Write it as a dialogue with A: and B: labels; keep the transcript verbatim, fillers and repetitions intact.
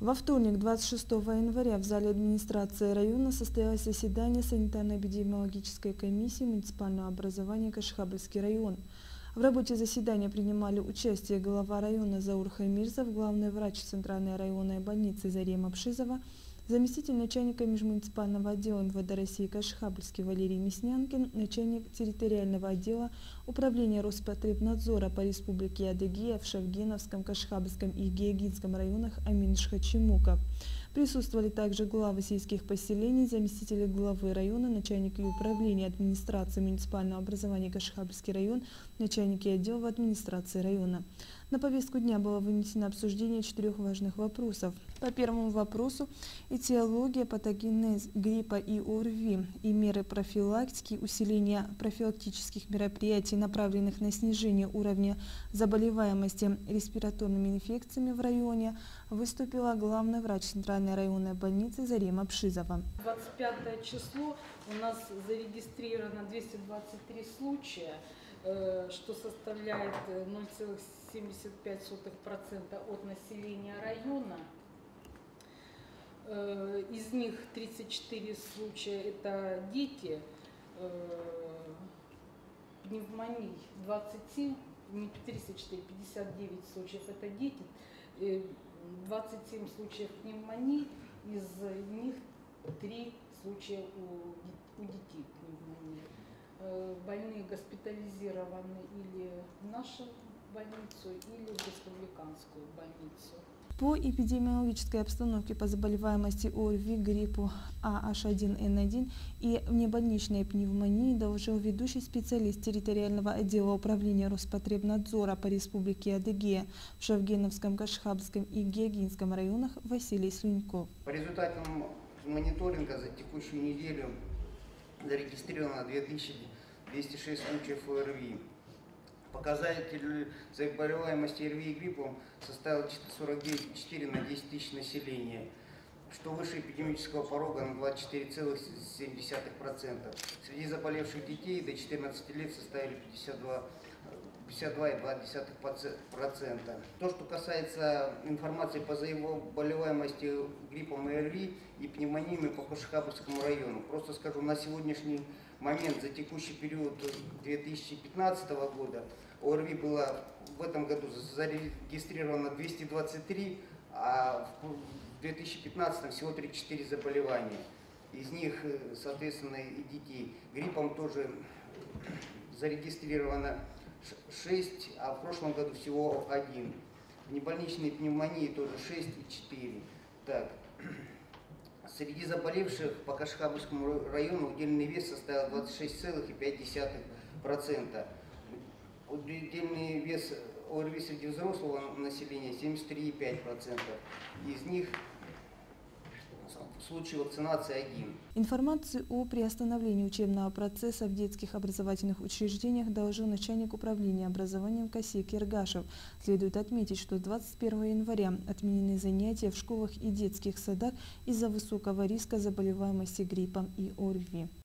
A: Во вторник, двадцать шестого января, в зале администрации района состоялось заседание санитарно-эпидемиологической комиссии муниципального образования Кашхабльский район. В работе заседания принимали участие глава района Заур Хамирзов, главный врач Центральной районной больницы Зарема Пшизова, заместитель начальника межмуниципального отдела эм вэ дэ России Кашхабльский Валерий Мяснянкин, начальник территориального отдела управления Роспотребнадзора по республике Адыгея в Шавгеновском, Кашхабльском и Геогинском районах Амин Шхачимуков. Присутствовали также главы сельских поселений, заместители главы района, начальники управления администрации муниципального образования Кашхабльский район, начальники отделов администрации района. На повестку дня было вынесено обсуждение четырех важных вопросов. По первому вопросу – этиология, патогенез гриппа и ОРВИ и меры профилактики, усиление профилактических мероприятий, направленных на снижение уровня заболеваемости респираторными инфекциями в районе, выступила главный врач Центральной районной больницы Зарема Пшизова.
B: двадцать пятое число у нас зарегистрировано двести двадцать три случая, что составляет ноль целых семьдесят пять сотых процента от населения района. Из них тридцать четыре случая – это дети, пневмоний двадцать семь, не тридцать четыре, пятьдесят девять случаев – это дети, двадцать семь случаев пневмонии, из них три случая у, у детей пневмонии. Больные госпитализированы или в нашу больницу, или в республиканскую больницу.
A: По эпидемиологической обстановке по заболеваемости ОРВИ, гриппу А H один N один и внебольничной пневмонии доложил ведущий специалист территориального отдела управления Роспотребнадзора по республике Адыгея в Шавгеновском, Кашхабльском и Геогинском районах Василий Слюньков.
C: По результатам мониторинга за текущую неделю зарегистрировано две тысячи двести шесть случаев ОРВИ. Показатель заболеваемости ОРВИ и гриппом составил сорок девять целых четыре десятых на десять тысяч населения, что выше эпидемического порога на двадцать четыре целых семь десятых процента. Среди заболевших детей до четырнадцати лет составили пятьдесят два целых два десятых процента. То, что касается информации по заболеваемости гриппом и ОРВИ и пневмониями по Кашхабльскому району, просто скажу, на сегодняшний момент за текущий период две тысячи пятнадцатого года ОРВИ было в этом году зарегистрировано двести двадцать три, а в две тысячи пятнадцатом всего тридцать четыре заболевания. Из них, соответственно, и детей. Гриппом тоже зарегистрировано шесть, а в прошлом году всего один. Внебольничной пневмонии тоже шесть и четыре. Так. Среди заболевших по Кашхабльскому району удельный вес составил двадцать шесть целых пять десятых процента. Удельный вес ОРВИ среди взрослого населения семьдесят три целых пять десятых процента. Из них в случае вакцинации один.
A: Информацию о приостановлении учебного процесса в детских образовательных учреждениях доложил начальник управления образованием Касик Ергашев. Следует отметить, что двадцать первого января отменены занятия в школах и детских садах из-за высокого риска заболеваемости гриппом и ОРВИ.